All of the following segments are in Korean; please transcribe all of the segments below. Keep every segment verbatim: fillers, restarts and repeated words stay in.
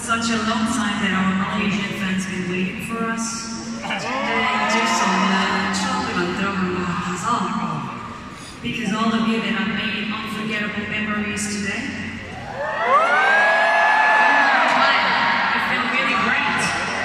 such a long time that our Malaysian fans been waiting for us. 근데 잊을 수 없는 추억을 만들어간 것 같아서. Because all of you that have made unforgettable memories today. I feel really great.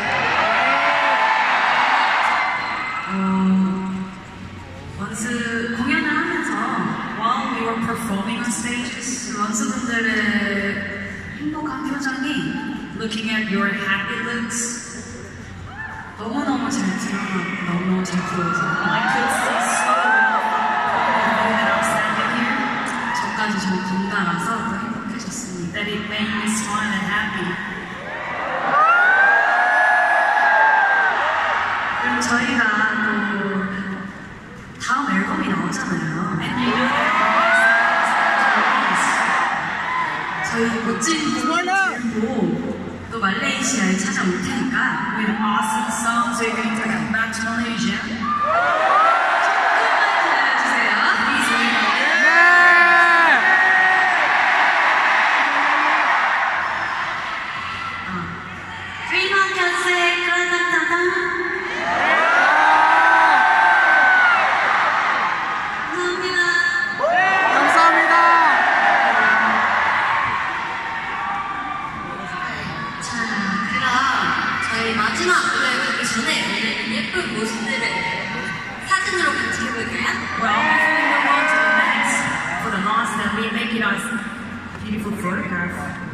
어, 원스 공연을 하면서 while we were performing on stages, 원스분들의 행복한 표정이 looking at your happy looks 너무너무 잘 드러나고 너무너무 잘 보여서 I could see so well that I'm standing here. 저까지 저 동달아서 더 행복해졌습니다. That it made me smile and happy. 그럼 저희가 또 다음 앨범이 나오잖아요. And you know that 저희 멋진 곡을 들고 또 말레이시아에 찾아올 테니까 with awesome songs we're going to come back to Malaysia. 조금만 기다려주세요. Please wait. Terima kasih kerana datang. 마지막 노래 가기 전에 오늘 예쁜 모습들을 사진으로 같이 해볼까요? Well, before we move on to the next, for the last, then we make it a beautiful photograph.